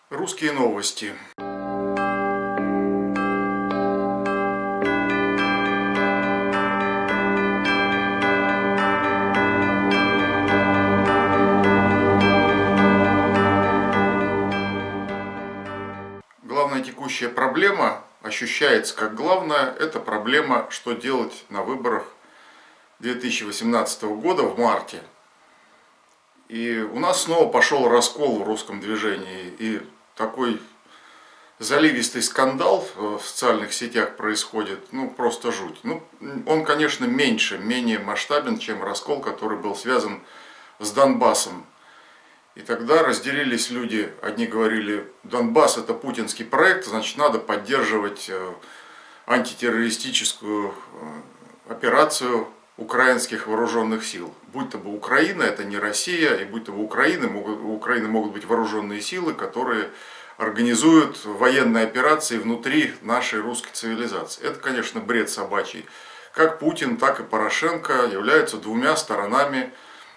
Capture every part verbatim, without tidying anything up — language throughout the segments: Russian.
Русские новости. Главная текущая проблема, ощущается как главная, это проблема, что делать на выборах две тысячи восемнадцатого года в марте. И у нас снова пошел раскол в русском движении, и такой заливистый скандал в социальных сетях происходит, ну просто жуть. Ну, он, конечно, меньше, менее масштабен, чем раскол, который был связан с Донбассом. И тогда разделились люди, одни говорили, Донбасс это путинский проект, значит надо поддерживать антитеррористическую операцию украинских вооруженных сил. Будь то бы Украина, это не Россия, и будь то бы Украина, могут, у Украины могут быть вооруженные силы, которые организуют военные операции внутри нашей русской цивилизации. Это, конечно, бред собачий. Как Путин, так и Порошенко являются двумя сторонами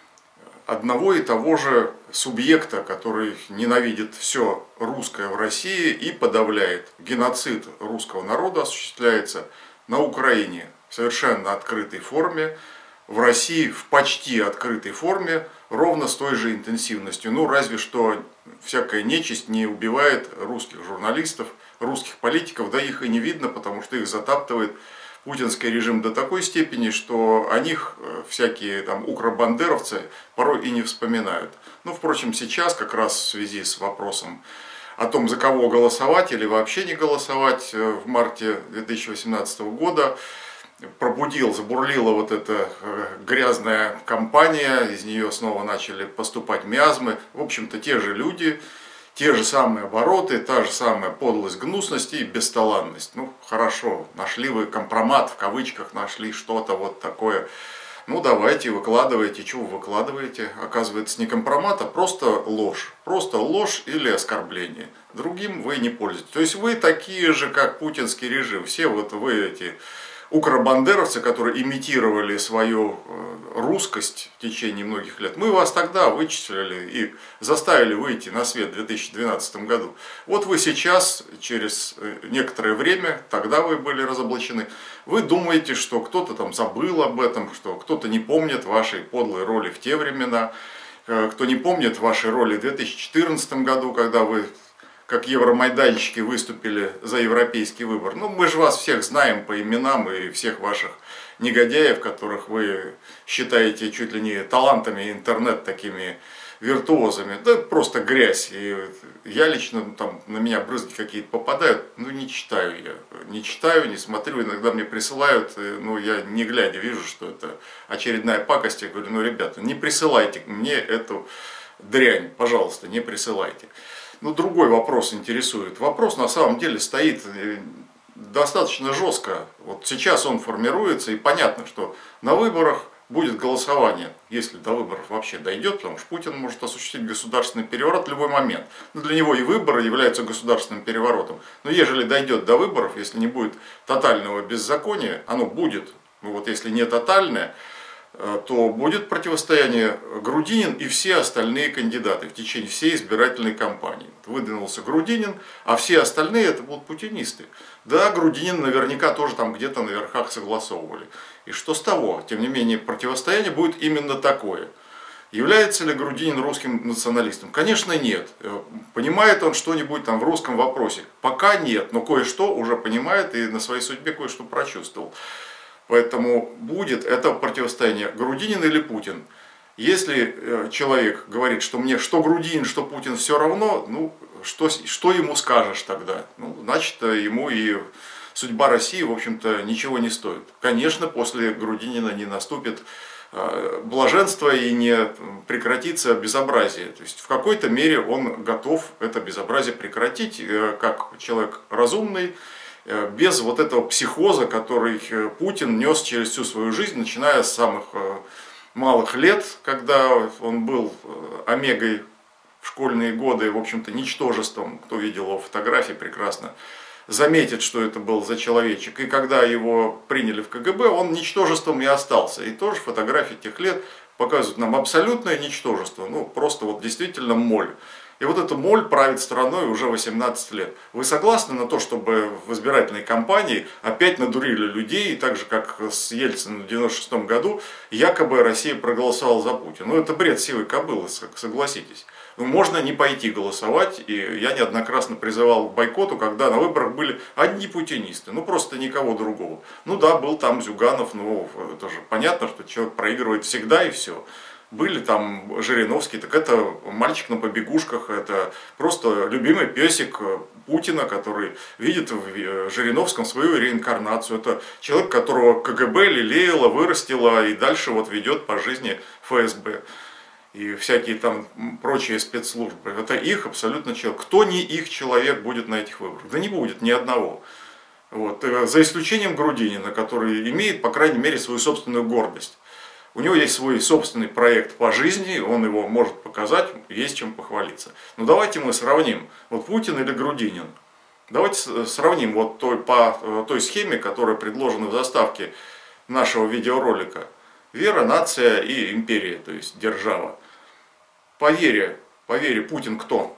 одного и того же субъекта, который ненавидит все русское в России и подавляет. Геноцид русского народа осуществляется на Украине в совершенно открытой форме, в России в почти открытой форме, ровно с той же интенсивностью. Ну, разве что всякая нечисть не убивает русских журналистов, русских политиков, да их и не видно, потому что их затаптывает путинский режим до такой степени, что о них всякие там укробандеровцы порой и не вспоминают. Ну, впрочем, сейчас как раз в связи с вопросом о том, за кого голосовать или вообще не голосовать в марте две тысячи восемнадцатого года, пробудил, забурлила вот эта грязная кампания, из нее снова начали поступать миазмы. В общем-то, те же люди, те же самые обороты, та же самая подлость, гнусность и бесталанность. Ну, хорошо, нашли вы компромат, в кавычках, нашли что-то вот такое. Ну, давайте, выкладывайте. Чего вы выкладываете? Оказывается, не компромат, а просто ложь. Просто ложь или оскорбление. Другим вы не пользуетесь. То есть, вы такие же, как путинский режим. Все вот вы эти укробандеровцы, которые имитировали свою русскость в течение многих лет, мы вас тогда вычислили и заставили выйти на свет в две тысячи двенадцатом году. Вот вы сейчас, через некоторое время, тогда вы были разоблачены, вы думаете, что кто-то там забыл об этом, что кто-то не помнит вашей подлой роли в те времена, кто не помнит вашей роли в две тысячи четырнадцатом году, когда вы как евромайданщики выступили за европейский выбор. Ну, мы же вас всех знаем по именам и всех ваших негодяев, которых вы считаете чуть ли не талантами интернет такими виртуозами. Да просто грязь. И я лично, там на меня брызги какие-то попадают, ну не читаю я. Не читаю, не смотрю, иногда мне присылают, ну я не глядя вижу, что это очередная пакость. Я говорю, ну ребята, не присылайте мне эту дрянь, пожалуйста, не присылайте. Ну, другой вопрос интересует. Вопрос на самом деле стоит достаточно жестко. Вот сейчас он формируется, и понятно, что на выборах будет голосование, если до выборов вообще дойдет, потому что Путин может осуществить государственный переворот в любой момент. Но для него и выборы являются государственным переворотом. Но ежели дойдет до выборов, если не будет тотального беззакония, оно будет, ну вот если не тотальное, то будет противостояние Грудинин и все остальные кандидаты в течение всей избирательной кампании. Выдвинулся Грудинин, а все остальные это будут путинисты. Да, Грудинин наверняка тоже там где-то на верхах согласовывали. И что с того? Тем не менее, противостояние будет именно такое. Является ли Грудинин русским националистом? Конечно, нет. Понимает он что-нибудь там в русском вопросе? Пока нет, но кое-что уже понимает и на своей судьбе кое-что прочувствовал. Поэтому будет это противостояние Грудинин или Путин. Если человек говорит, что мне что Грудинин, что Путин все равно, ну что, что ему скажешь тогда? Ну, значит, ему и судьба России, в общем-то, ничего не стоит. Конечно, после Грудинина не наступит блаженство и не прекратится безобразие. То есть в какой-то мере он готов это безобразие прекратить, как человек разумный, без вот этого психоза, который Путин нес через всю свою жизнь, начиная с самых малых лет, когда он был омегой в школьные годы, в общем-то, ничтожеством. Кто видел его фотографии, прекрасно заметит, что это был за человечек. И когда его приняли в ка гэ бэ, он ничтожеством и остался. И тоже фотографии тех лет показывают нам абсолютное ничтожество. Ну, просто вот действительно моль. И вот эта моль правит страной уже восемнадцать лет. Вы согласны на то, чтобы в избирательной кампании опять надурили людей, так же как с Ельциным в девяносто шестом году, якобы Россия проголосовала за Путина? Ну это бред сивой кобылы, согласитесь. Можно не пойти голосовать, и я неоднократно призывал к бойкоту, когда на выборах были одни путинисты, ну просто никого другого. Ну да, был там Зюганов, ну это же понятно, что человек проигрывает всегда и все. Были там Жириновский, так это мальчик на побегушках, это просто любимый песик Путина, который видит в Жириновском свою реинкарнацию. Это человек, которого КГБ лелеяло, вырастило и дальше вот ведет по жизни ФСБ. И всякие там прочие спецслужбы. Это их абсолютно человек. Кто не их человек будет на этих выборах? Да не будет ни одного. Вот. За исключением Грудинина, который имеет, по крайней мере, свою собственную гордость. У него есть свой собственный проект по жизни, он его может показать, есть чем похвалиться. Но давайте мы сравним, вот Путин или Грудинин. Давайте сравним вот той, по той схеме, которая предложена в заставке нашего видеоролика. Вера, нация и империя, то есть держава. По вере, по вере Путин кто?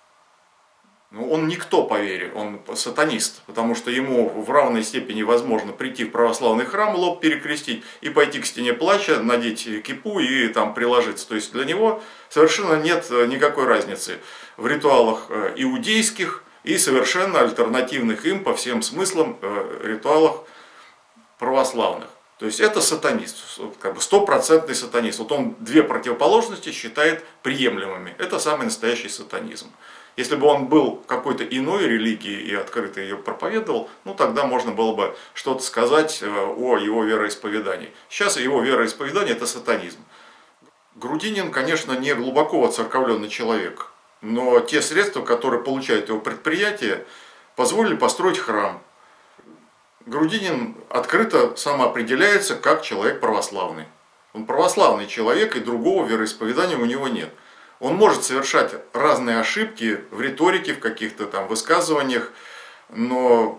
Ну, он никто по вере, он сатанист, потому что ему в равной степени возможно прийти в православный храм, лоб перекрестить и пойти к стене плача, надеть кипу и там приложиться. То есть для него совершенно нет никакой разницы в ритуалах иудейских и совершенно альтернативных им по всем смыслам ритуалах православных. То есть это сатанист, как бы стопроцентный сатанист. Вот он две противоположности считает приемлемыми. Это самый настоящий сатанизм. Если бы он был какой-то иной религии и открыто ее проповедовал, ну тогда можно было бы что-то сказать о его вероисповедании. Сейчас его вероисповедание – это сатанизм. Грудинин, конечно, не глубоко воцерковленный человек, но те средства, которые получает его предприятие, позволили построить храм. Грудинин открыто самоопределяется как человек православный. Он православный человек, и другого вероисповедания у него нет. Он может совершать разные ошибки в риторике, в каких-то там высказываниях, но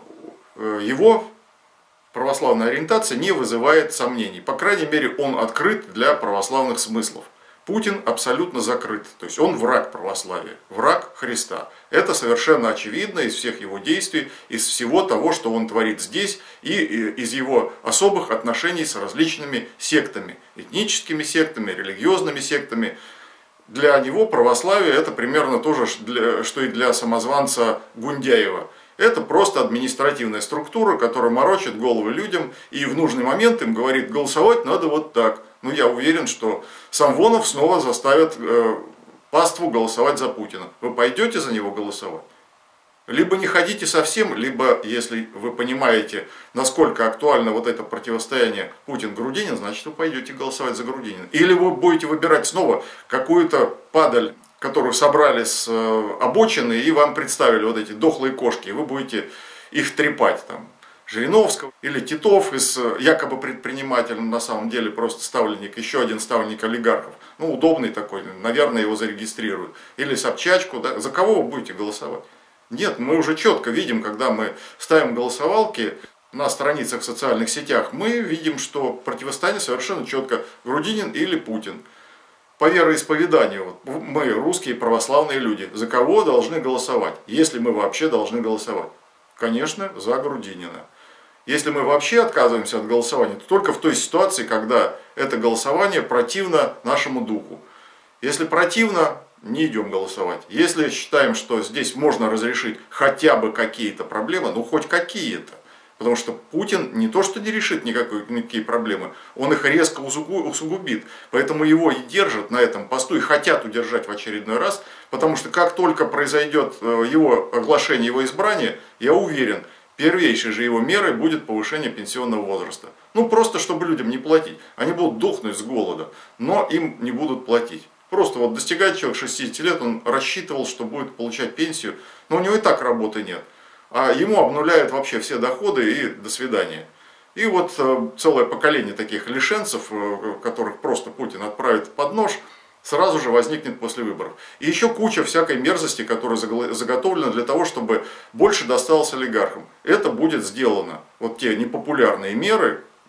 его православная ориентация не вызывает сомнений. По крайней мере, он открыт для православных смыслов. Путин абсолютно закрыт, то есть он враг православия, враг Христа. Это совершенно очевидно из всех его действий, из всего того, что он творит здесь, и из его особых отношений с различными сектами, этническими сектами, религиозными сектами. Для него православие это примерно то же, что и для самозванца Гундяева. Это просто административная структура, которая морочит головы людям и в нужный момент им говорит: голосовать надо вот так. Ну, я уверен, что Самвонов снова заставит э, паству голосовать за Путина. Вы пойдете за него голосовать? Либо не ходите совсем, либо, если вы понимаете, насколько актуально вот это противостояние Путин-Грудинин, значит, вы пойдете голосовать за Грудинина. Или вы будете выбирать снова какую-то падаль, которую собрали с обочины, и вам представили вот эти дохлые кошки, и вы будете их трепать там. Жириновского или Титов из якобы предпринимателя, на самом деле просто ставленник, еще один ставленник олигархов. Ну, удобный такой, наверное, его зарегистрируют. Или Собчачку, да? За кого вы будете голосовать? Нет, мы уже четко видим, когда мы ставим голосовалки на страницах в социальных сетях, мы видим, что противостояние совершенно четко: Грудинин или Путин. По вероисповеданию, вот, мы, русские православные люди, за кого должны голосовать, если мы вообще должны голосовать? Конечно, за Грудинина. Если мы вообще отказываемся от голосования, то только в той ситуации, когда это голосование противно нашему духу. Если противно, не идем голосовать. Если считаем, что здесь можно разрешить хотя бы какие-то проблемы, ну хоть какие-то. Потому что Путин не то что не решит никакой, никакие проблемы, он их резко усугубит. Поэтому его и держат на этом посту, и хотят удержать в очередной раз. Потому что как только произойдет его оглашение, его избрание, я уверен, первейшей же его мерой будет повышение пенсионного возраста. Ну просто чтобы людям не платить. Они будут дохнуть с голода, но им не будут платить. Просто вот достигает человек шестидесяти лет, он рассчитывал, что будет получать пенсию, но у него и так работы нет. А ему обнуляют вообще все доходы и до свидания. И вот целое поколение таких лишенцев, которых просто Путин отправит под нож, сразу же возникнет после выборов. И еще куча всякой мерзости, которая заготовлена для того, чтобы больше досталось олигархам. Это будет сделано. Вот те непопулярные меры,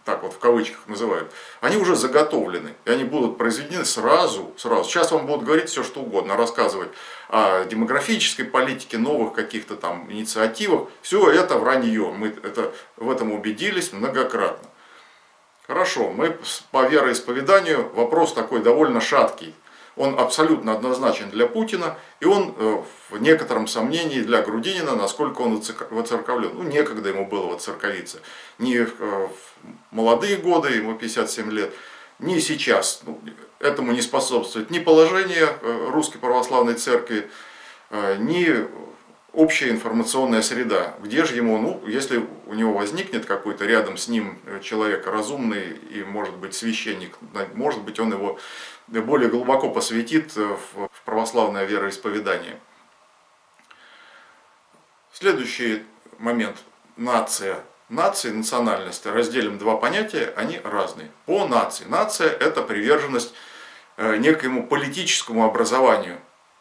так вот в кавычках называют, они уже заготовлены, и они будут произведены сразу, сразу. Сейчас вам будут говорить все, что угодно, рассказывать о демографической политике, новых каких-то там инициативах. Все это вранье, мы это, в этом убедились многократно. Хорошо, мы по вероисповеданию, вопрос такой довольно шаткий. Он абсолютно однозначен для Путина, и он в некотором сомнении для Грудинина, насколько он воцерковлен. Ну, некогда ему было воцерковиться. Ни в молодые годы, ему пятьдесят семь лет, ни сейчас. Ну, этому не способствует ни положение Русской Православной Церкви, ни общая информационная среда. Где же ему, ну, если у него возникнет какой-то рядом с ним человек разумный и, может быть, священник, может быть, он его более глубоко посвятит в православное вероисповедание. Следующий момент. Нация. Нация и национальность. Разделим два понятия, они разные. По нации. Нация – это приверженность некоему политическому образованию.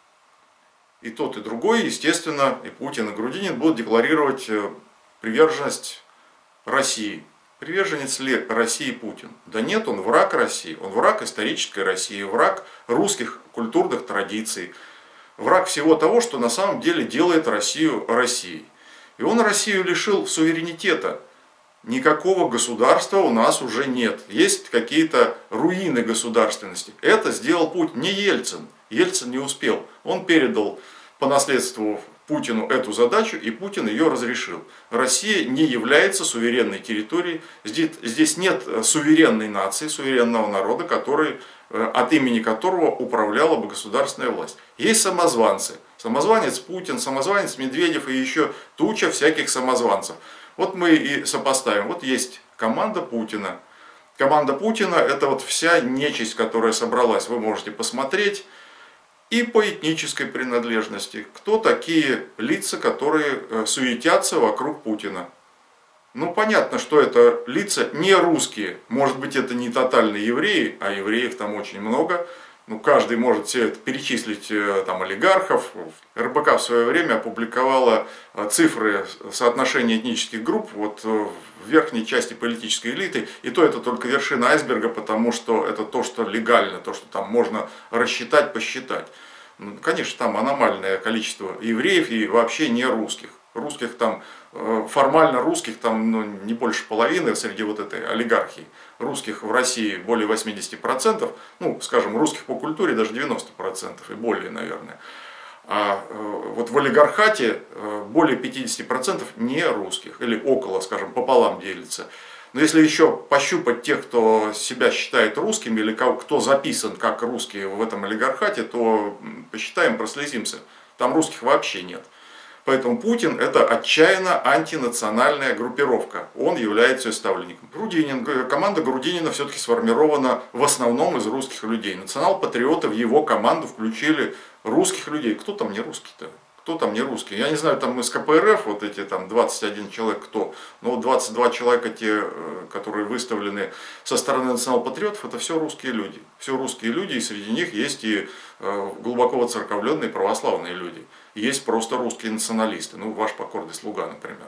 И тот, и другой, естественно, и Путин, и Грудинин будут декларировать приверженность России. Приверженец ли России Путин? Да нет, он враг России, он враг исторической России, враг русских культурных традиций, враг всего того, что на самом деле делает Россию Россией. И он Россию лишил суверенитета. Никакого государства у нас уже нет. Есть какие-то руины государственности. Это сделал Путин, не Ельцин. Ельцин не успел. Он передал по наследству Путину эту задачу, и Путин ее разрешил. Россия не является суверенной территорией. Здесь, здесь нет суверенной нации, суверенного народа, который, от имени которого управляла бы государственная власть. Есть самозванцы. Самозванец Путин, самозванец Медведев и еще туча всяких самозванцев. Вот мы и сопоставим. Вот есть команда Путина. Команда Путина – это вот вся нечисть, которая собралась. Вы можете посмотреть. И по этнической принадлежности. Кто такие лица, которые суетятся вокруг Путина? Ну, понятно, что это лица не русские. Может быть, это не тотальные евреи, а евреев там очень много. Ну, каждый может все это перечислить, там, олигархов. эр бэ ка в свое время опубликовала цифры соотношения этнических групп вот в верхней части политической элиты. И то это только вершина айсберга, потому что это то, что легально, то, что там можно рассчитать, посчитать. Ну, конечно, там аномальное количество евреев и вообще не русских. Русских там, формально русских там ну, не больше половины среди вот этой олигархии. Русских в России более восьмидесяти процентов, ну, скажем, русских по культуре даже девяносто процентов и более, наверное. А вот в олигархате более пятидесяти процентов не русских, или около, скажем, пополам делится. Но если еще пощупать тех, кто себя считает русскими, или кто записан как русские в этом олигархате, то посчитаем, прослезимся. Там русских вообще нет. Поэтому Путин – это отчаянно антинациональная группировка. Он является ее ставленником. Грудинин, команда Грудинина все-таки сформирована в основном из русских людей. Национал-патриоты в его команду включили русских людей. Кто там не русский-то? Кто там не русский? Я не знаю, там из ка пэ эр эф, вот эти там двадцать один человек кто, но двадцать два человека, те, которые выставлены со стороны национал-патриотов, это все русские люди. Все русские люди, и среди них есть и глубоко воцерковленные православные люди. Есть просто русские националисты, ну ваш покорный слуга, например.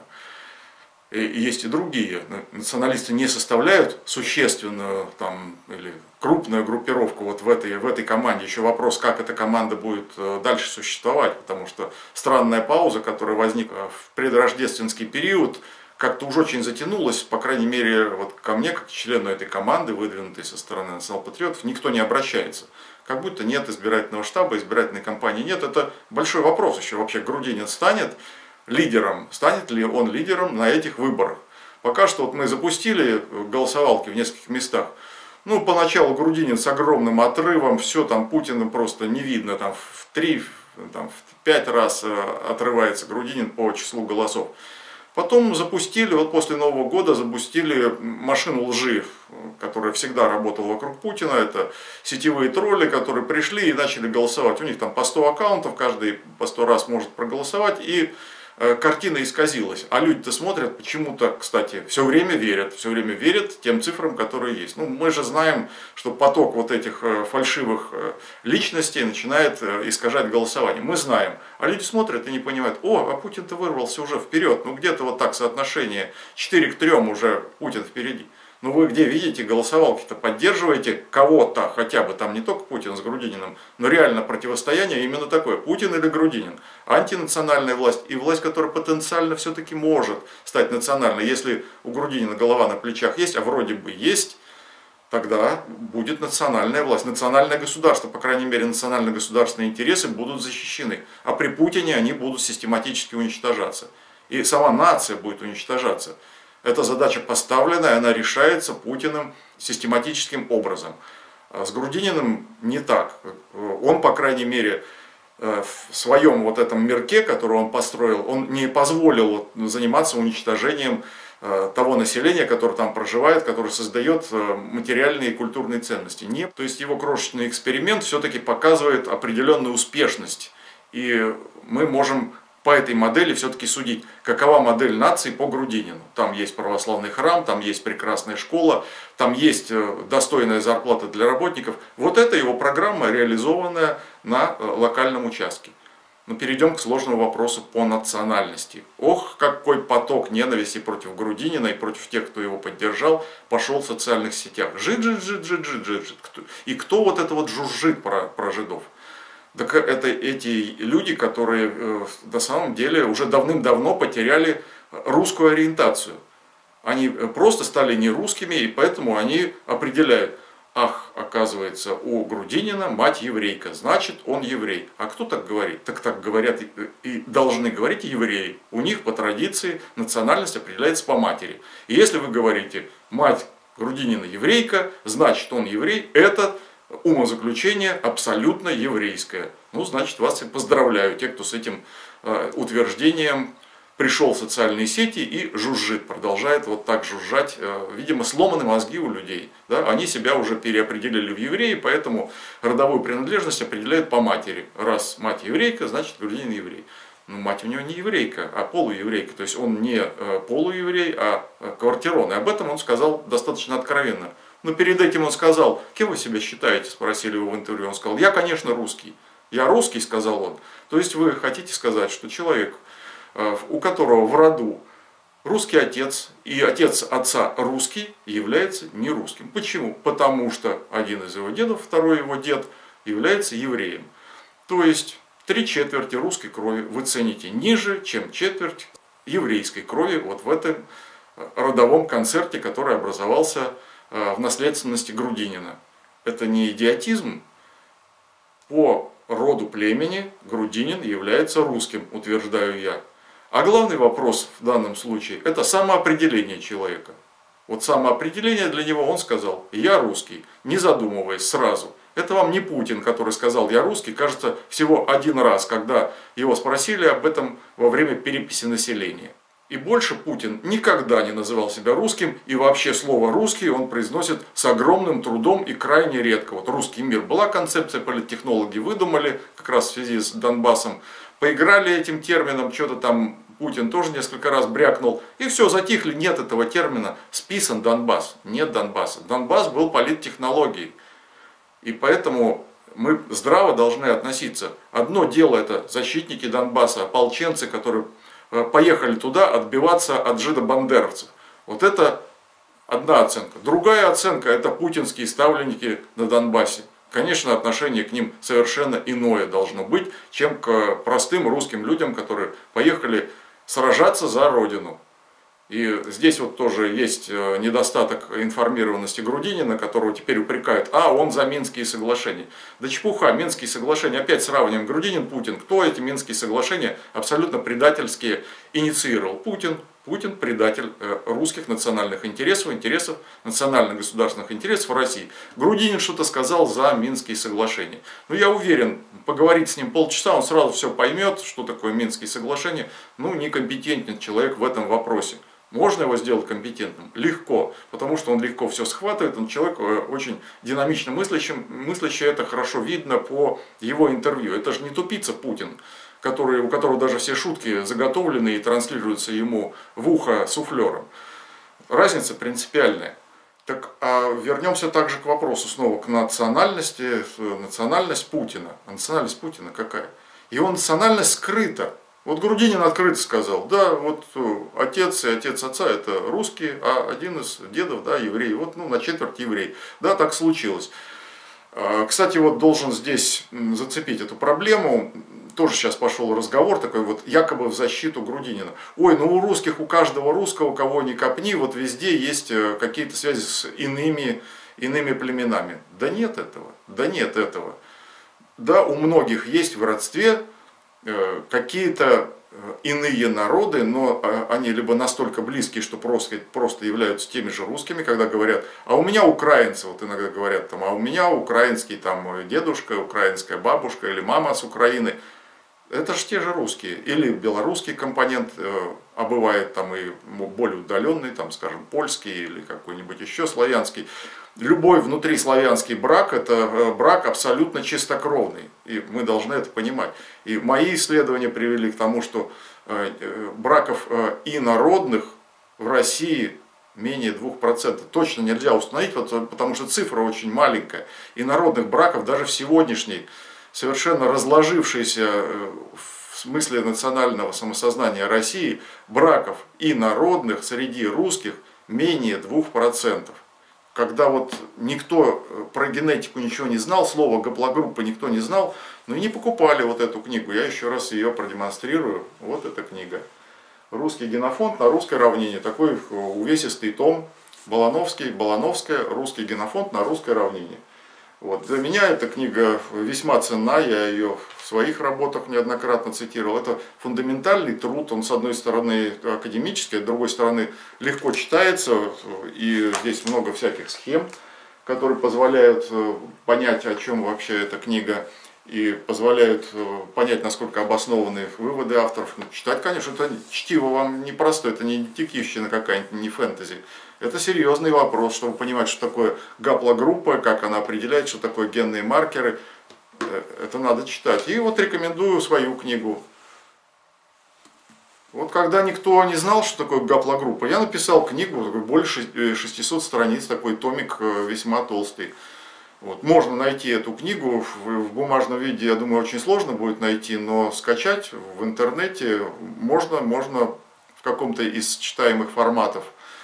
И есть и другие. Националисты не составляют существенную там, или крупную группировку вот в этой, в этой команде. Еще вопрос, как эта команда будет дальше существовать, потому что странная пауза, которая возникла в предрождественский период, как-то уже очень затянулась, по крайней мере, вот ко мне, как члену этой команды, выдвинутой со стороны национал-патриотов, никто не обращается. Как будто нет избирательного штаба, избирательной кампании нет. Это большой вопрос еще. Вообще Грудинин станет лидером, станет ли он лидером на этих выборах. Пока что вот мы запустили голосовалки в нескольких местах. Ну, поначалу Грудинин с огромным отрывом, все там Путина просто не видно, там в три, там, в пять раз отрывается Грудинин по числу голосов. Потом запустили, вот после Нового года запустили машину лжи, которая всегда работала вокруг Путина. Это сетевые тролли, которые пришли и начали голосовать. У них там по сто аккаунтов, каждый по сто раз может проголосовать. И картина исказилась. А люди-то смотрят почему-то, кстати, все время верят. Все время верят тем цифрам, которые есть. Ну, мы же знаем, что поток вот этих фальшивых личностей начинает искажать голосование. Мы знаем. А люди смотрят и не понимают, о, а Путин-то вырвался уже вперед. Ну, где-то вот так соотношение четыре к трём уже Путин впереди. Ну вы где видите голосовалки-то, поддерживаете кого-то, хотя бы там не только Путин с Грудининым, но реально противостояние именно такое, Путин или Грудинин. Антинациональная власть и власть, которая потенциально все-таки может стать национальной. Если у Грудинина голова на плечах есть, а вроде бы есть, тогда будет национальная власть, национальное государство, по крайней мере национально-государственные интересы будут защищены. А при Путине они будут систематически уничтожаться. И сама нация будет уничтожаться. Эта задача поставленная, она решается Путиным систематическим образом. С Грудининым не так. Он, по крайней мере, в своем вот этом мирке, который он построил, он не позволил заниматься уничтожением того населения, которое там проживает, которое создает материальные и культурные ценности. Нет. То есть его крошечный эксперимент все-таки показывает определенную успешность. И мы можем по этой модели все-таки судить, какова модель нации по Грудинину. Там есть православный храм, там есть прекрасная школа, там есть достойная зарплата для работников. Вот это его программа, реализованная на локальном участке. Но перейдем к сложному вопросу по национальности. Ох, какой поток ненависти против Грудинина и против тех, кто его поддержал, пошел в социальных сетях. Жид, жид, жид, жид, жид, жид, жид. И кто вот это вот жужжит про, про жидов? Так это эти люди, которые э, на самом деле уже давным-давно потеряли русскую ориентацию. Они просто стали нерусскими, и поэтому они определяют, ах, оказывается, у Грудинина мать еврейка, значит он еврей. А кто так говорит? Так так говорят и, и должны говорить евреи. У них по традиции национальность определяется по матери. И если вы говорите, мать Грудинина еврейка, значит он еврей, это умозаключение абсолютно еврейское. Ну, значит, вас и поздравляю, те, кто с этим э, утверждением пришел в социальные сети и жужжит, продолжает вот так жужжать. Э, видимо, сломаны мозги у людей. Да? Они себя уже переопределили в евреи, поэтому родовую принадлежность определяют по матери. Раз мать еврейка, значит, Грудинин еврей. Но мать у него не еврейка, а полуеврейка. То есть он не э, полуеврей, а квартирон. И об этом он сказал достаточно откровенно. Но перед этим он сказал, кем вы себя считаете, спросили его в интервью. Он сказал, я, конечно, русский. Я русский, сказал он. То есть вы хотите сказать, что человек, у которого в роду русский отец и отец отца русский, является не русским. Почему? Потому что один из его дедов, второй его дед, является евреем. То есть три четверти русской крови вы цените ниже, чем четверть еврейской крови вот в этом родовом концерте, который образовался в наследственности Грудинина. Это не идиотизм. По роду племени Грудинин является русским, утверждаю я. А главный вопрос в данном случае – это самоопределение человека. Вот самоопределение для него он сказал, я русский, не задумываясь сразу. Это вам не Путин, который сказал, я русский, кажется, всего один раз, когда его спросили об этом во время переписи населения. И больше Путин никогда не называл себя русским, и вообще слово «русский» он произносит с огромным трудом и крайне редко. Вот «русский мир» была концепция, политтехнологи выдумали, как раз в связи с Донбассом, поиграли этим термином, что-то там Путин тоже несколько раз брякнул, и все, затихли, нет этого термина, списан Донбасс, нет Донбасса. Донбасс был политтехнологией, и поэтому мы здраво должны относиться. Одно дело это защитники Донбасса, ополченцы, которые поехали туда отбиваться от жидобандеровцев. Вот это одна оценка. Другая оценка – это путинские ставленники на Донбассе. Конечно, отношение к ним совершенно иное должно быть, чем к простым русским людям, которые поехали сражаться за Родину. И здесь вот тоже есть недостаток информированности Грудинина, которого теперь упрекают, а он за Минские соглашения. Да чепуха, Минские соглашения, опять сравниваем Грудинин, Путин. Кто эти Минские соглашения абсолютно предательские инициировал? Путин. Путин предатель русских национальных интересов, интересов национально-государственных интересов России. Грудинин что-то сказал за Минские соглашения. Но я уверен, поговорить с ним полчаса, он сразу все поймет, что такое Минские соглашения. Ну, некомпетентен человек в этом вопросе. Можно его сделать компетентным? Легко, потому что он легко все схватывает, он человек очень динамично мыслящий, мыслящий, это хорошо видно по его интервью. Это же не тупица Путин, который, у которого даже все шутки заготовлены и транслируются ему в ухо суфлером. Разница принципиальная. Так, а вернемся также к вопросу снова к национальности, национальность Путина. А национальность Путина какая? Его национальность скрыта. Вот Грудинин открыто сказал, да, вот отец и отец отца это русские, а один из дедов, да, еврей, вот ну, на четверть еврей. Да, так случилось. Кстати, вот должен здесь зацепить эту проблему. Тоже сейчас пошел разговор такой вот якобы в защиту Грудинина. Ой, ну у русских, у каждого русского, кого ни копни, вот везде есть какие-то связи с иными, иными племенами. Да нет этого, да нет этого. Да, у многих есть в родстве какие-то иные народы, но они либо настолько близкие, что просто, просто являются теми же русскими, когда говорят, а у меня украинцы, вот иногда говорят, там, а у меня украинский там, дедушка, украинская бабушка или мама с Украины. Это же те же русские. Или белорусский компонент, а бывает там и более удаленный, там, скажем, польский или какой-нибудь еще славянский. Любой внутриславянский брак – это брак абсолютно чистокровный. И мы должны это понимать. И мои исследования привели к тому, что браков инородных в России менее двух процентов. Точно нельзя установить, потому что цифра очень маленькая. Инородных браков даже в сегодняшней, совершенно разложившейся в смысле национального самосознания России, браков инородных среди русских менее двух процентов. Когда вот никто про генетику ничего не знал, слово гаплогруппа никто не знал, но и не покупали вот эту книгу. Я еще раз ее продемонстрирую. Вот эта книга. Русский генофонд на русской равнине. Такой увесистый том. Балановский, Балановская, русский генофонд на русской равнине. Вот. Для меня эта книга весьма ценна, я ее в своих работах неоднократно цитировал. Это фундаментальный труд, он с одной стороны академический, с другой стороны легко читается, и здесь много всяких схем, которые позволяют понять, о чем вообще эта книга, и позволяют понять, насколько обоснованы выводы авторов. Ну, читать, конечно, это чтиво вам непростое, это не детективщина какая-нибудь, не фэнтези. Это серьезный вопрос, чтобы понимать, что такое гаплогруппа, как она определяет, что такое генные маркеры. Это надо читать. И вот рекомендую свою книгу. Вот когда никто не знал, что такое гаплогруппа, я написал книгу, больше шестисот страниц, такой томик весьма толстый. Вот. Можно найти эту книгу в бумажном виде, я думаю, очень сложно будет найти, но скачать в интернете можно, можно в каком-то из читаемых форматов.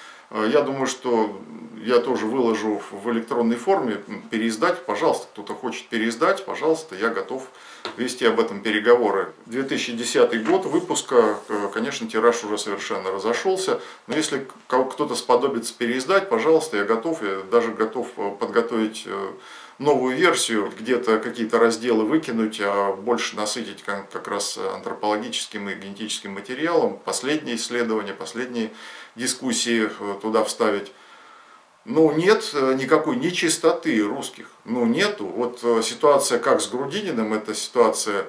Я думаю, что я тоже выложу в электронной форме, переиздать, пожалуйста, кто-то хочет переиздать, пожалуйста, я готов вести об этом переговоры. две тысячи десятый год выпуска, конечно, тираж уже совершенно разошелся, но если кто-то сподобится переиздать, пожалуйста, я готов, я даже готов подготовить новую версию, где-то какие-то разделы выкинуть, а больше насытить как раз антропологическим и генетическим материалом, последние исследования, последние дискуссии туда вставить. Ну, нет никакой нечистоты русских, ну, нету. Вот ситуация как с Грудининым, это ситуация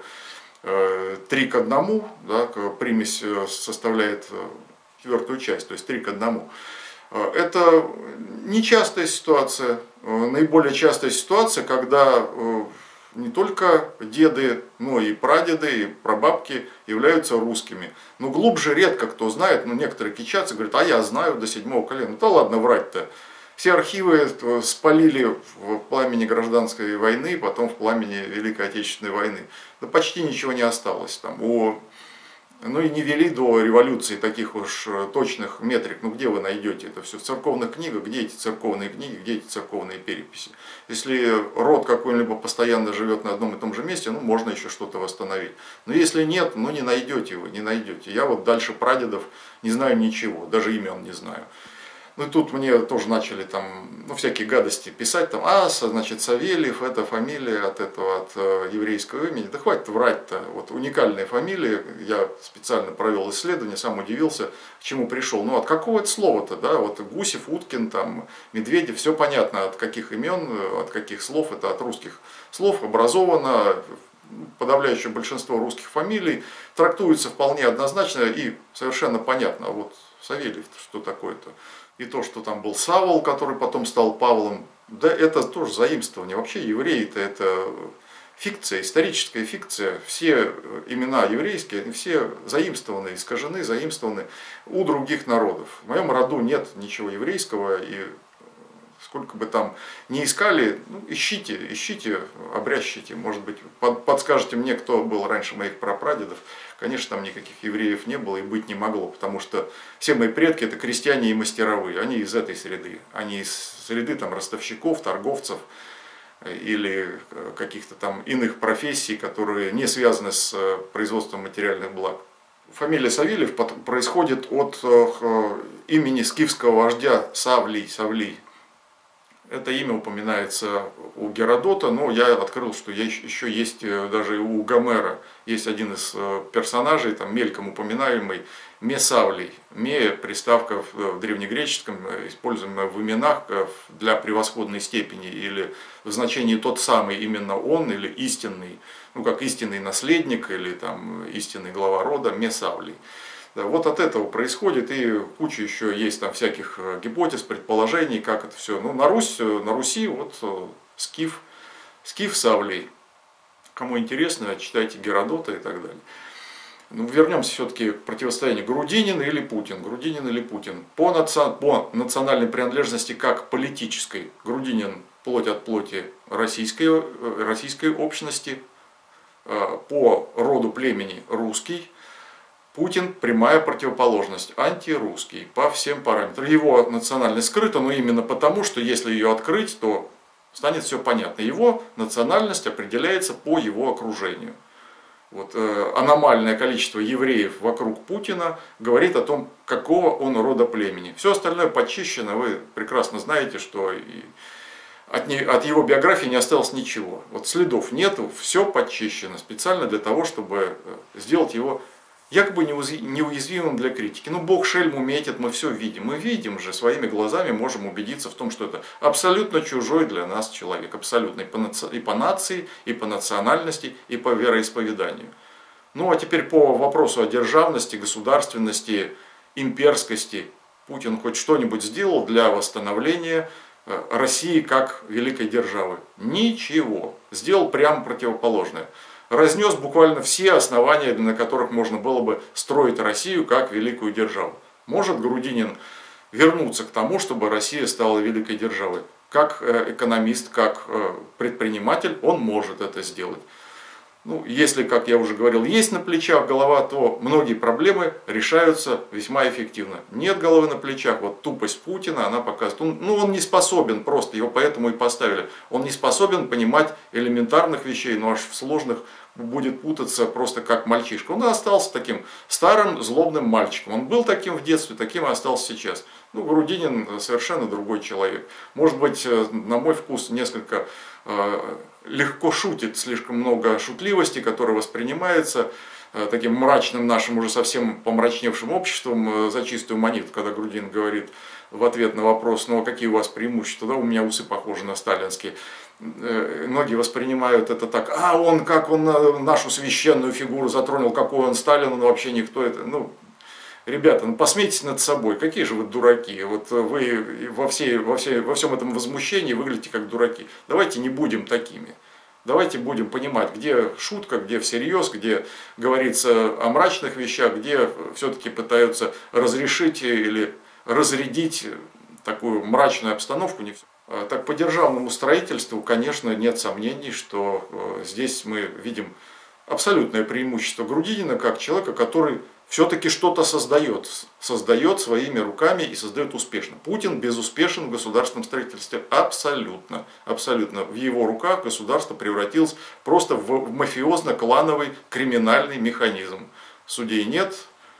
э, три к одному, да, примесь составляет четвертую часть, то есть три к одному. Это нечастая ситуация, наиболее частая ситуация, когда не только деды, но и прадеды, и прабабки являются русскими. Но глубже редко кто знает, но некоторые кичатся, говорят, а я знаю до седьмого колена. Да ладно врать-то. Все архивы спалили в пламени гражданской войны, потом в пламени Великой Отечественной войны. Да почти ничего не осталось там. О, ну и не вели до революции таких уж точных метрик. Ну где вы найдете это все? В церковных книгах, где эти церковные книги, где эти церковные переписи? Если род какой-либо постоянно живет на одном и том же месте, ну можно еще что-то восстановить. Но если нет, ну не найдете вы, не найдете. Я вот дальше прадедов не знаю ничего, даже имен не знаю. Ну и тут мне тоже начали там, ну, всякие гадости писать, там, а, значит, Савельев, это фамилия от этого, от э, еврейского имени. Да хватит врать-то, вот уникальная фамилия, я специально провел исследование, сам удивился, к чему пришел. Ну, от какого это слова-то, да, вот Гусев, Уткин, там, Медведев, все понятно, от каких имен, от каких слов, это от русских слов, образовано. Подавляющее большинство русских фамилий трактуется вполне однозначно и совершенно понятно. А вот Савельев, что такое-то? И то, что там был Савол, который потом стал Павлом, да это тоже заимствование. Вообще евреи-то это фикция, историческая фикция. Все имена еврейские, все заимствованы, искажены, заимствованы у других народов. В моем роду нет ничего еврейского, и Сколько бы там ни искали, ну, ищите, ищите, обрящите, может быть, под, подскажете мне, кто был раньше моих прапрадедов. Конечно, там никаких евреев не было и быть не могло, потому что все мои предки это крестьяне и мастеровые, они из этой среды, они из среды там ростовщиков, торговцев или каких-то там иных профессий, которые не связаны с производством материальных благ. Фамилия Савельев происходит от имени скифского вождя Савлий. Савлий. Это имя упоминается у Геродота, но я открыл, что еще есть даже и у Гомера. Есть один из персонажей, там мельком упоминаемый, Месавлий. Ме – приставка в древнегреческом, используемая в именах для превосходной степени или в значении тот самый, именно он или истинный, ну как истинный наследник или там истинный глава рода, Месавлий. Да, вот от этого происходит, и куча еще есть там всяких гипотез, предположений, как это все. Ну, на, Русь, на Руси вот скиф, скиф Савлий. Кому интересно, читайте Геродота и так далее. Ну, вернемся все-таки к противостоянию Грудинин или Путин. Грудинин или Путин. По, наци... по национальной принадлежности как политической. Грудинин плоть от плоти российской, российской общности. По роду племени русский. Путин прямая противоположность, антирусский по всем параметрам. Его национальность скрыта, но именно потому, что если ее открыть, то станет все понятно. Его национальность определяется по его окружению. Вот, э, аномальное количество евреев вокруг Путина говорит о том, какого он рода племени. Все остальное почищено, вы прекрасно знаете, что и от, не, от его биографии не осталось ничего. Вот следов нету, все почищено специально для того, чтобы сделать его якобы неуязвимым для критики. Ну, Бог шельму метит, мы все видим. Мы видим же, своими глазами можем убедиться в том, что это абсолютно чужой для нас человек. Абсолютно и по, наци... и по нации, и по национальности, и по вероисповеданию. Ну, а теперь по вопросу о державности, государственности, имперскости. Путин хоть что-нибудь сделал для восстановления России как великой державы? Ничего. Сделал прямо противоположное. Разнес буквально все основания, на которых можно было бы строить Россию как великую державу. Может Грудинин вернуться к тому, чтобы Россия стала великой державой? Как экономист, как предприниматель он может это сделать. Ну, если, как я уже говорил, есть на плечах голова, то многие проблемы решаются весьма эффективно. Нет головы на плечах, вот тупость Путина, она показывает. Он, ну, он не способен просто, его поэтому и поставили. Он не способен понимать элементарных вещей, но аж в сложных будет путаться просто как мальчишка. Он остался таким старым злобным мальчиком. Он был таким в детстве, таким и остался сейчас. Ну, Грудинин совершенно другой человек. Может быть, на мой вкус, несколько э, легко шутит, слишком много шутливости, которая воспринимается э, таким мрачным нашим, уже совсем помрачневшим обществом э, за чистую монету, когда Грудинин говорит в ответ на вопрос, ну а какие у вас преимущества, да, у меня усы похожи на сталинские. Э, многие воспринимают это так, а он, как он нашу священную фигуру затронул, какой он Сталин, он вообще никто это, ну... Ребята, ну посмейтесь над собой, какие же вы дураки, вот вы во, всей, во, всей, во всем этом возмущении выглядите как дураки. Давайте не будем такими. Давайте будем понимать, где шутка, где всерьез, где говорится о мрачных вещах, где все-таки пытаются разрешить или разрядить такую мрачную обстановку. Не все. Так по державному строительству, конечно, нет сомнений, что здесь мы видим абсолютное преимущество Грудинина как человека, который все-таки что-то создает, создает своими руками и создает успешно. Путин безуспешен в государственном строительстве абсолютно, абсолютно. В его руках государство превратилось просто в мафиозно-клановый криминальный механизм. Судей нет,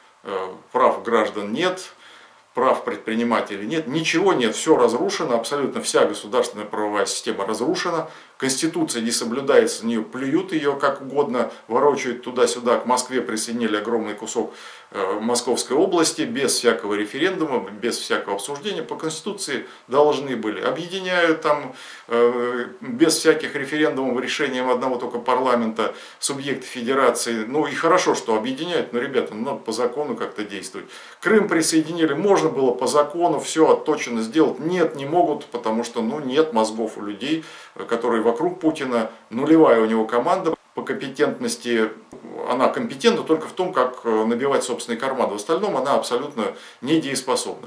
прав граждан нет, прав предпринимателей нет, ничего нет, все разрушено, абсолютно вся государственная правовая система разрушена, Конституция не соблюдается, на нее плюют ее как угодно, ворочают туда-сюда, к Москве присоединили огромный кусок э, Московской области, без всякого референдума, без всякого обсуждения, по Конституции должны были, объединяют там, э, без всяких референдумов, решением одного только парламента, субъекты федерации, ну и хорошо, что объединяют, но, ребята, ну, надо по закону как-то действовать. Крым присоединили, можно было по закону все отточено сделать, нет, не могут, потому что, ну, нет мозгов у людей, которые вокруг Путина, нулевая у него команда по компетентности, она компетентна только в том, как набивать собственный карман, в остальном она абсолютно недееспособна.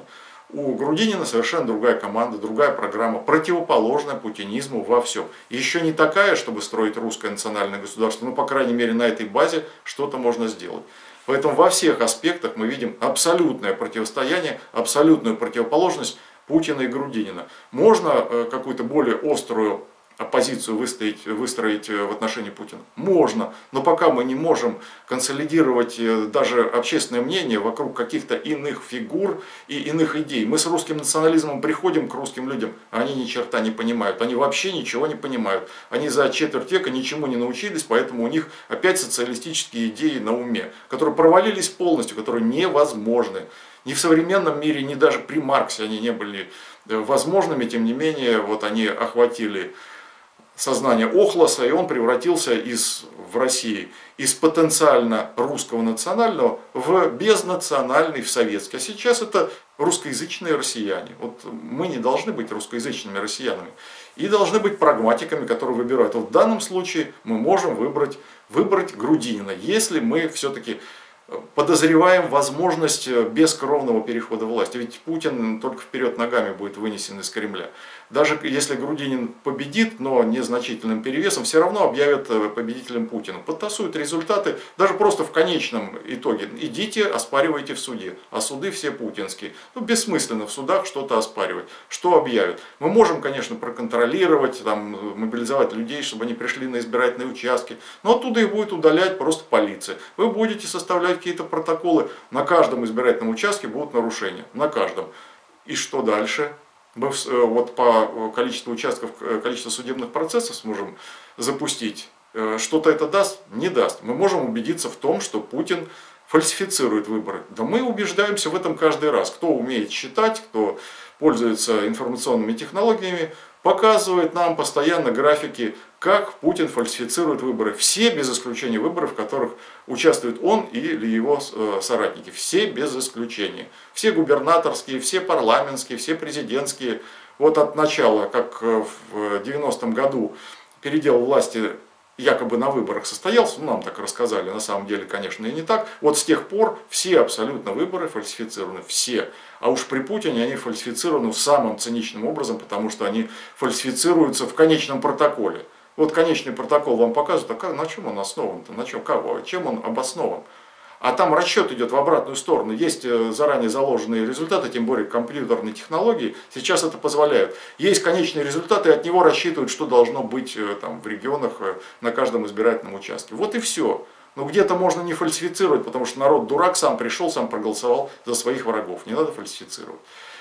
У Грудинина совершенно другая команда, другая программа, противоположная путинизму во всем. Еще не такая, чтобы строить русское национальное государство, но, по крайней мере, на этой базе что-то можно сделать. Поэтому во всех аспектах мы видим абсолютное противостояние, абсолютную противоположность Путина и Грудинина. Можно какую-то более острую оппозицию выстроить, выстроить в отношении Путина? Можно, но пока мы не можем консолидировать даже общественное мнение вокруг каких-то иных фигур и иных идей. Мы с русским национализмом приходим к русским людям, а они ни черта не понимают, они вообще ничего не понимают. Они за четверть века ничему не научились, поэтому у них опять социалистические идеи на уме, которые провалились полностью, которые невозможны. Ни в современном мире, ни даже при Марксе они не были возможными, тем не менее, вот они охватили сознание Охлоса, и он превратился из, в России из потенциально русского национального в безнациональный, в советский. А сейчас это русскоязычные россияне. Вот мы не должны быть русскоязычными россиянами. И должны быть прагматиками, которые выбирают. Вот в данном случае мы можем выбрать, выбрать Грудинина, если мы все-таки подозреваем возможность бескровного перехода власти. Ведь Путин только вперед ногами будет вынесен из Кремля. Даже если Грудинин победит, но незначительным перевесом, все равно объявят победителем Путина. Подтасуют результаты, даже просто в конечном итоге. Идите, оспаривайте в суде. А суды все путинские. Ну, бессмысленно в судах что-то оспаривать. Что объявят? Мы можем, конечно, проконтролировать, там, мобилизовать людей, чтобы они пришли на избирательные участки. Но оттуда их будет удалять просто полиция. Вы будете составлять какие-то протоколы. На каждом избирательном участке будут нарушения. На каждом. И что дальше? Мы вот по количеству участков, количеству судебных процессов сможем запустить. Что-то это даст? Не даст. Мы можем убедиться в том, что Путин фальсифицирует выборы. Да мы убеждаемся в этом каждый раз. Кто умеет считать, кто пользуется информационными технологиями, показывает нам постоянно графики, как Путин фальсифицирует выборы. Все без исключения выборы, в которых участвует он или его соратники. Все без исключения. Все губернаторские, все парламентские, все президентские. Вот от начала, как в девяностом году передел власти якобы на выборах состоялся, ну нам так рассказали, на самом деле, конечно, и не так. Вот с тех пор все абсолютно выборы фальсифицированы, все. А уж при Путине они фальсифицированы самым циничным образом, потому что они фальсифицируются в конечном протоколе. Вот конечный протокол вам показывают, а на чем он основан-то, на чем, кого, чем он обоснован. А там расчет идет в обратную сторону. Есть заранее заложенные результаты, тем более компьютерные технологии сейчас это позволяют. Есть конечные результаты, и от него рассчитывают, что должно быть там, в регионах на каждом избирательном участке. Вот и все. Но где-то можно не фальсифицировать, потому что народ дурак, сам пришел, сам проголосовал за своих врагов. Не надо фальсифицировать.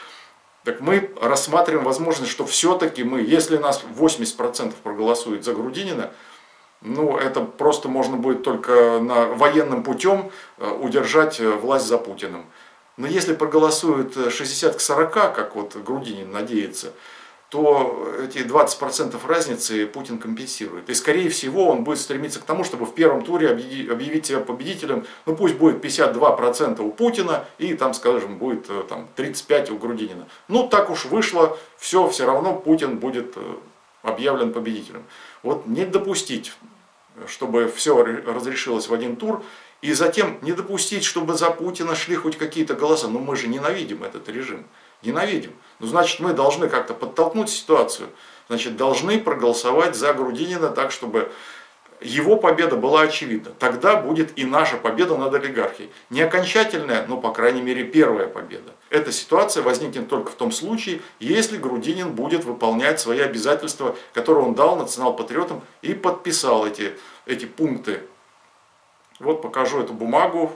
Так мы рассматриваем возможность, что все-таки мы, если нас восемьдесят процентов проголосует за Грудинина, ну, это просто можно будет только на военным путем удержать власть за Путиным. Но если проголосуют шестьдесят к сорока, как вот Грудинин надеется, то эти двадцать процентов разницы Путин компенсирует. И скорее всего он будет стремиться к тому, чтобы в первом туре объявить себя победителем. Ну пусть будет пятьдесят два процента у Путина и там, скажем, будет там, тридцать пять процентов у Грудинина. Ну так уж вышло, все, все равно Путин будет объявлен победителем. Вот не допустить, чтобы все разрешилось в один тур, и затем не допустить, чтобы за Путина шли хоть какие-то голоса. Но мы же ненавидим этот режим. Ненавидим. Ну, значит, мы должны как-то подтолкнуть ситуацию. Значит, должны проголосовать за Грудинина так, чтобы его победа была очевидна. Тогда будет и наша победа над олигархией. Не окончательная, но, по крайней мере, первая победа. Эта ситуация возникнет только в том случае, если Грудинин будет выполнять свои обязательства, которые он дал национал-патриотам и подписал эти, эти пункты. Вот покажу эту бумагу.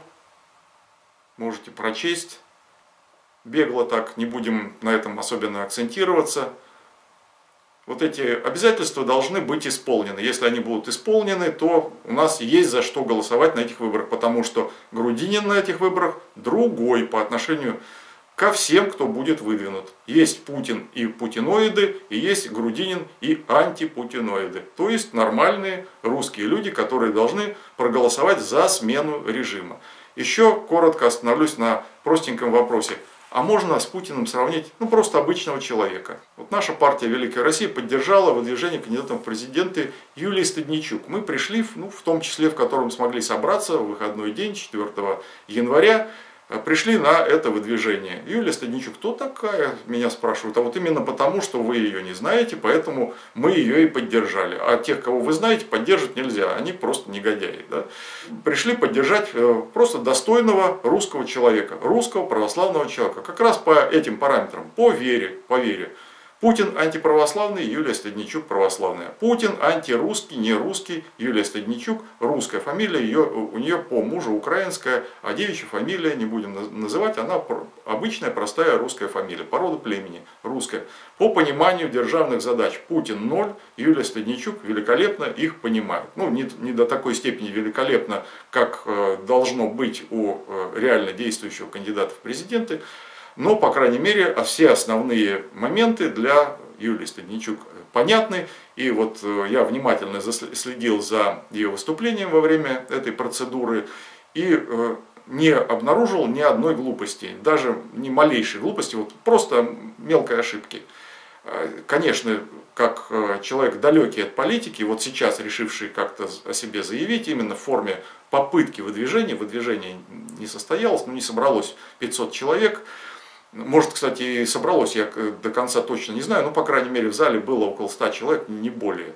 Можете прочесть. Бегло так, не будем на этом особенно акцентироваться. Вот эти обязательства должны быть исполнены. Если они будут исполнены, то у нас есть за что голосовать на этих выборах. Потому что Грудинин на этих выборах другой по отношению ко всем, кто будет выдвинут. Есть Путин и путиноиды, и есть Грудинин и антипутиноиды. То есть нормальные русские люди, которые должны проголосовать за смену режима. Еще коротко остановлюсь на простеньком вопросе. А можно с Путиным сравнить, ну, просто обычного человека. Вот наша партия «Великая Россия» поддержала выдвижение кандидатом в президенты Юлии Стадничук. Мы пришли, ну, в том числе, в котором смогли собраться в выходной день, четвёртого января, пришли на это выдвижение. Юлия Стадничук, кто такая, меня спрашивают, а вот именно потому, что вы ее не знаете, поэтому мы ее и поддержали. А тех, кого вы знаете, поддерживать нельзя, они просто негодяи. Да? Пришли поддержать просто достойного русского человека, русского православного человека, как раз по этим параметрам, по вере, по вере. Путин антиправославный, Юлия Стадничук православная. Путин антирусский, не русский, Юлия Стадничук русская фамилия, ее, у нее по мужу украинская, а девичья фамилия, не будем называть, она обычная простая русская фамилия, порода племени русская. По пониманию державных задач Путин ноль, Юлия Стадничук великолепно их понимает. Ну, не, не до такой степени великолепно, как должно быть у реально действующего кандидата в президенты. Но, по крайней мере, все основные моменты для Юлии Стадничук понятны. И вот я внимательно следил за ее выступлением во время этой процедуры и не обнаружил ни одной глупости, даже ни малейшей глупости, вот просто мелкой ошибки. Конечно, как человек далекий от политики, вот сейчас решивший как-то о себе заявить именно в форме попытки выдвижения, выдвижение не состоялось, но не собралось пятьсот человек. Может, кстати, и собралось, я до конца точно не знаю, но, по крайней мере, в зале было около ста человек, не более.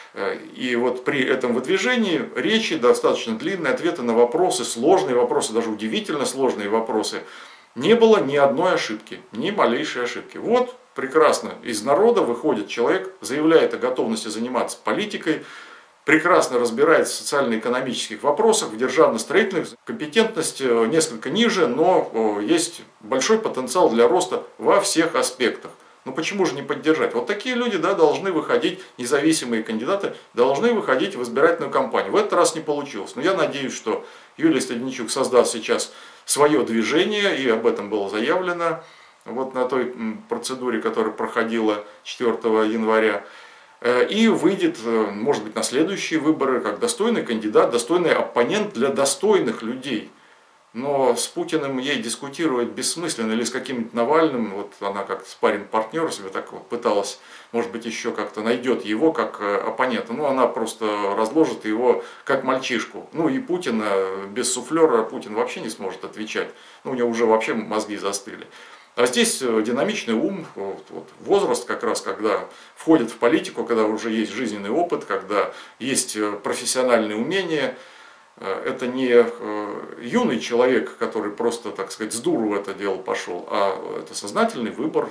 И вот при этом выдвижении речи достаточно длинные, ответы на вопросы, сложные вопросы, даже удивительно сложные вопросы, не было ни одной ошибки, ни малейшей ошибки. Вот прекрасно, из народа выходит человек, заявляет о готовности заниматься политикой, прекрасно разбирается в социально-экономических вопросах, в державно-строительных, компетентность несколько ниже, но есть большой потенциал для роста во всех аспектах. Ну почему же не поддержать? Вот такие люди, да, должны выходить, независимые кандидаты, должны выходить в избирательную кампанию. В этот раз не получилось. Но я надеюсь, что Юлия Стадничук создаст сейчас свое движение, и об этом было заявлено вот на той процедуре, которая проходила четвёртого января. И выйдет, может быть, на следующие выборы как достойный кандидат, достойный оппонент для достойных людей. Но с Путиным ей дискутировать бессмысленно, или с каким-нибудь Навальным, вот она как спарринг-партнер себе так вот пыталась, может быть, еще как-то найдет его как оппонента, ну она просто разложит его как мальчишку. Ну и Путина без суфлера Путин вообще не сможет отвечать, ну у него уже вообще мозги застыли. А здесь динамичный ум, вот, вот, возраст как раз, когда входит в политику, когда уже есть жизненный опыт, когда есть профессиональные умения. Это не юный человек, который просто, так сказать, с дуру в это дело пошел, а это сознательный выбор.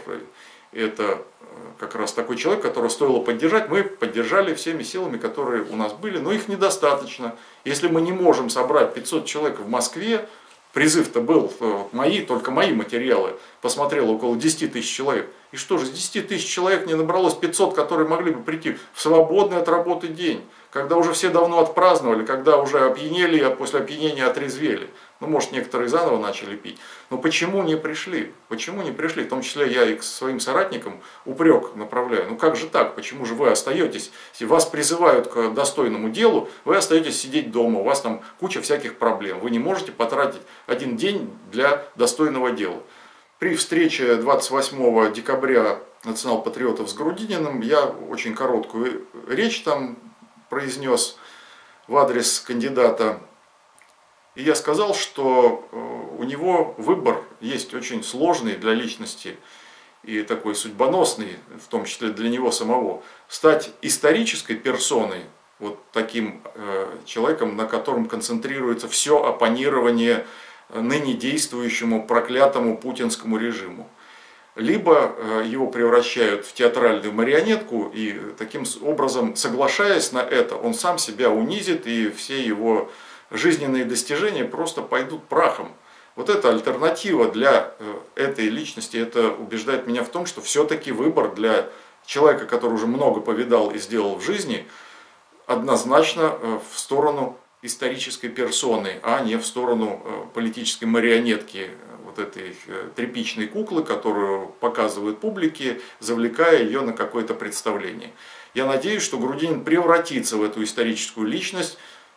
Это как раз такой человек, которого стоило поддержать. Мы поддержали всеми силами, которые у нас были, но их недостаточно. Если мы не можем собрать пятьсот человек в Москве, призыв-то был, мои, только мои материалы, посмотрело около десяти тысяч человек. И что же, с десяти тысяч человек не набралось пятьсот, которые могли бы прийти в свободный от работы день, когда уже все давно отпраздновали, когда уже опьянели, а после опьянения отрезвели. Ну, может, некоторые заново начали пить. Но почему не пришли? Почему не пришли? В том числе я и к своим соратникам упрек направляю. Ну как же так? Почему же вы остаетесь? Если вас призывают к достойному делу, вы остаетесь сидеть дома, у вас там куча всяких проблем. Вы не можете потратить один день для достойного дела. При встрече двадцать восьмого декабря национал-патриотов с Грудининым я очень короткую речь там произнес в адрес кандидата. И я сказал, что у него выбор есть очень сложный для личности и такой судьбоносный, в том числе для него самого, стать исторической персоной, вот таким человеком, на котором концентрируется все оппонирование ныне действующему проклятому путинскому режиму. Либо его превращают в театральную марионетку, и таким образом, соглашаясь на это, он сам себя унизит, и все его жизненные достижения просто пойдут прахом. Вот это альтернатива для этой личности, это убеждает меня в том, что все-таки выбор для человека, который уже много повидал и сделал в жизни, однозначно в сторону исторической персоны, а не в сторону политической марионетки, вот этой тряпичной куклы, которую показывают публике, завлекая ее на какое-то представление. Я надеюсь, что Грудинин превратится в эту историческую личность,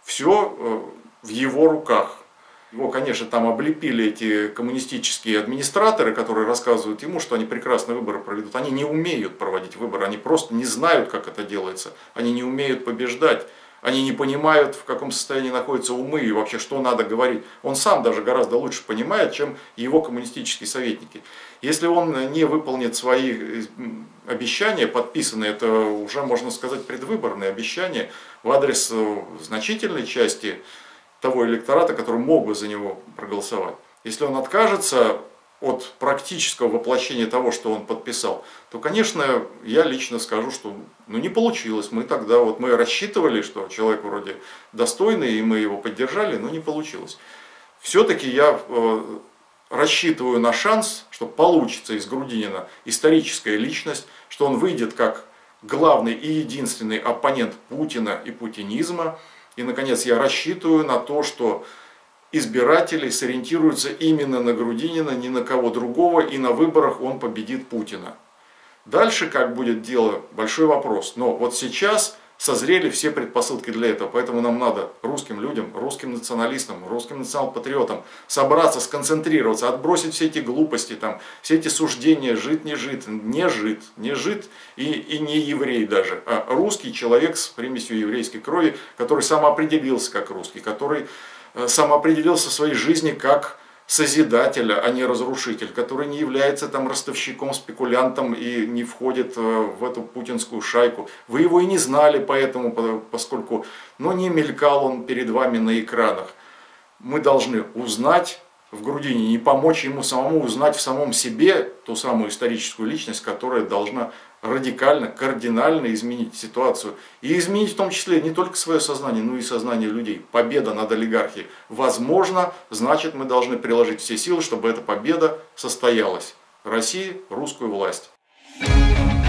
все в его руках. Его, конечно, там облепили эти коммунистические администраторы, которые рассказывают ему, что они прекрасно выборы проведут. Они не умеют проводить выборы, они просто не знают, как это делается. Они не умеют побеждать. они не понимают, в каком состоянии находятся умы и вообще, что надо говорить. Он сам даже гораздо лучше понимает, чем его коммунистические советники. Если он не выполнит свои обещания, подписанные, это уже, можно сказать, предвыборные обещания в адрес значительной части того электората, который мог бы за него проголосовать. Если он откажется от практического воплощения того, что он подписал, то, конечно, я лично скажу, что ну, не получилось. Мы тогда, вот мы рассчитывали, что человек вроде достойный, и мы его поддержали, но не получилось. Все-таки я э, рассчитываю на шанс, что получится из Грудинина историческая личность, что он выйдет как главный и единственный оппонент Путина и путинизма. И, наконец, я рассчитываю на то, что избиратели сориентируются именно на Грудинина, ни на кого другого, и на выборах он победит Путина. Дальше, как будет дело, большой вопрос. Но вот сейчас созрели все предпосылки для этого, поэтому нам надо русским людям, русским националистам, русским национал-патриотам собраться, сконцентрироваться, отбросить все эти глупости, там, все эти суждения, жид, не жид, не жид, не жид и, и не еврей даже, а русский человек с примесью еврейской крови, который самоопределился как русский, который самоопределился в своей жизни как созидателя, а не разрушитель, который не является там ростовщиком, спекулянтом и не входит в эту путинскую шайку. Вы его и не знали поэтому, поскольку ну, не мелькал он перед вами на экранах. Мы должны узнать в Грудинине и помочь ему самому узнать в самом себе ту самую историческую личность, которая должна радикально, кардинально изменить ситуацию. И изменить в том числе не только свое сознание, но и сознание людей. Победа над олигархией возможно, значит мы должны приложить все силы, чтобы эта победа состоялась. России, русскую власть.